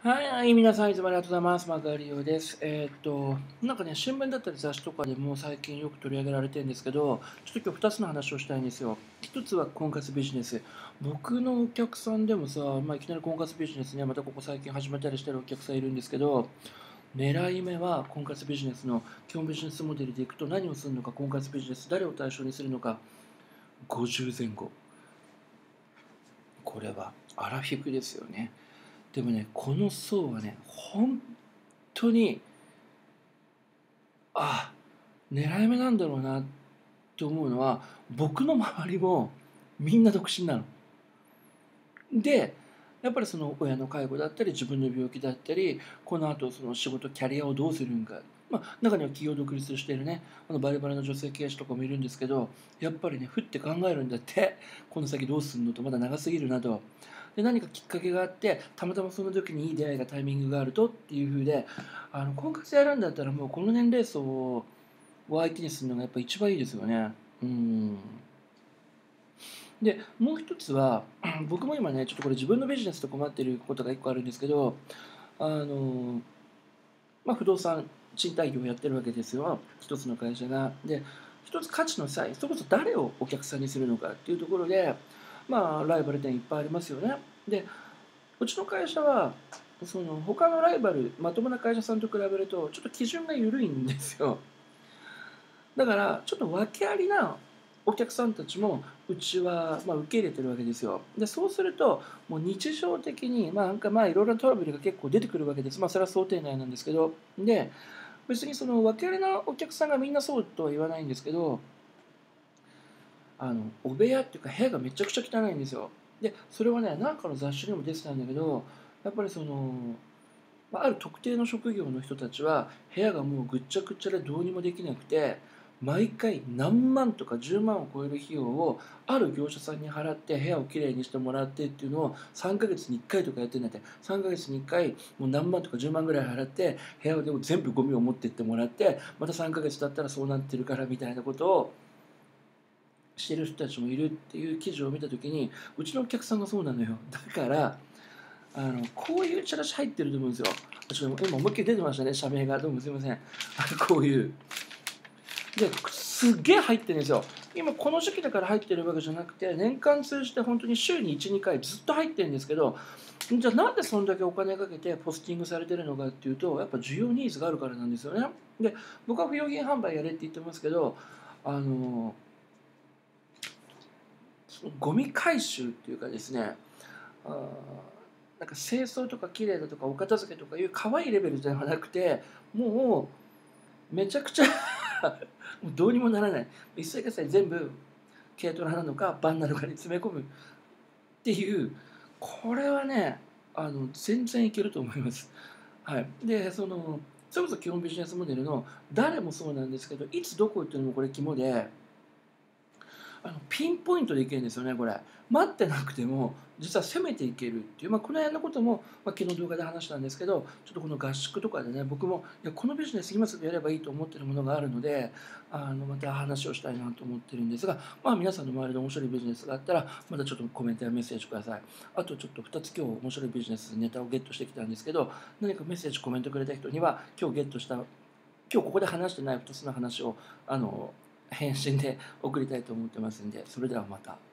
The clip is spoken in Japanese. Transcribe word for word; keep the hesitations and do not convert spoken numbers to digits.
はいはい、皆さんいつもありがとうございます。マガリオです。えーっと、なんかね、新聞だったり雑誌とかでも最近よく取り上げられてるんですけど、ちょっと今日ふたつの話をしたいんですよ。ひとつは婚活ビジネス。僕のお客さんでもさ、まあ、いきなり婚活ビジネスね、またここ最近始めたりしてるお客さんいるんですけど、狙い目は婚活ビジネスの基本ビジネスモデルでいくと何をするのか、婚活ビジネス、誰を対象にするのか、ごじゅうぜん後。これはアラフィフですよね。でもね、この層はね、本当に、あ、狙い目なんだろうなって思うのは、僕の周りもみんな独身なの。で、やっぱりその親の介護だったり、自分の病気だったり、この後その仕事、キャリアをどうするんか。まあ、中には企業独立しているね、あのバリバリの女性経営者とかもいるんですけど、やっぱりね、ふって考えるんだって、この先どうすんのと、まだ長すぎるなと。で、何かきっかけがあって、たまたまその時にいい出会いがタイミングがあるとっていう風で、あの婚活やるんだったらもうこの年齢層を相手にするのがやっぱ一番いいですよね。うん。で、もう一つは、僕も今ね、ちょっとこれ自分のビジネスと困っていることが一個あるんですけど、あの、まあ、不動産賃貸業をやってるわけですよ、一つの会社が。で、一つ価値の差異、それこそ誰をお客さんにするのかっていうところで、まあ、ライバル店いっぱいありますよね。で、うちの会社は、その他のライバル、まともな会社さんと比べると、ちょっと基準が緩いんですよ。だから、ちょっと訳ありなお客さんたちも、うちは、まあ、受け入れてるわけですよ。で、そうすると、もう日常的に、まあ、なんかまあ、いろいろなトラブルが結構出てくるわけです。まあ、それは想定内なんですけど。で、別にその訳ありなお客さんがみんなそうとは言わないんですけど、あの、お部屋っていうか部屋がめちゃくちゃ汚いんですよ。で、それはね、なんかの雑誌にも出てたんだけど、やっぱりその、まあ、ある特定の職業の人たちは部屋がもうぐっちゃぐちゃでどうにもできなくて毎回何万とかじゅうまんを超える費用をある業者さんに払って部屋をきれいにしてもらってっていうのをさんかげつにいっかいとかやってるんだってさんかげつにいっかいもう何万とかじゅうまんぐらい払って部屋をでも全部ゴミを持ってってもらってまたさんかげつ経ったらそうなってるからみたいなことをしてる人たちもいるっていう記事を見た時にうちのお客さんがそうなのよだからあの、こういうチラシ入ってると思うんですよ。ちょっと今思いっきり出てましたね、社名が。どうもすいません。あのこういう。で、すっげえ入ってるんですよ。今この時期だから入ってるわけじゃなくて、年間通じて本当に週にいち、にかいずっと入ってるんですけど、じゃあなんでそんだけお金かけてポスティングされてるのかっていうと、やっぱ需要ニーズがあるからなんですよね。で、僕は不用品販売やれって言ってますけど、あの、ゴミ回収っていうかですね、あーなんか清掃とか綺麗だとかお片付けとかいう可愛いレベルではなくてもうめちゃくちゃもうどうにもならない一切合切全部軽トラなのかバンなのかに詰め込むっていうこれはねあの全然いけると思います。はい、でそのそれこそ基本ビジネスモデルの誰もそうなんですけどいつどこ行ってるのもこれ肝で。あのピンポイントでいけるんですよねこれ待ってなくても実は攻めていけるっていう、まあ、この辺のことも、まあ、昨日動画で話したんですけどちょっとこの合宿とかでね僕もいやこのビジネス今すぐやればいいと思ってるものがあるのであのまた話をしたいなと思ってるんですが、まあ、皆さんの周りで面白いビジネスがあったらまたちょっとコメントやメッセージください。あとちょっとふたつ今日面白いビジネスネタをゲットしてきたんですけど何かメッセージコメントくれた人には今日ゲットした今日ここで話してないふたつの話をあの返信で送りたいと思ってますんで、それではまた。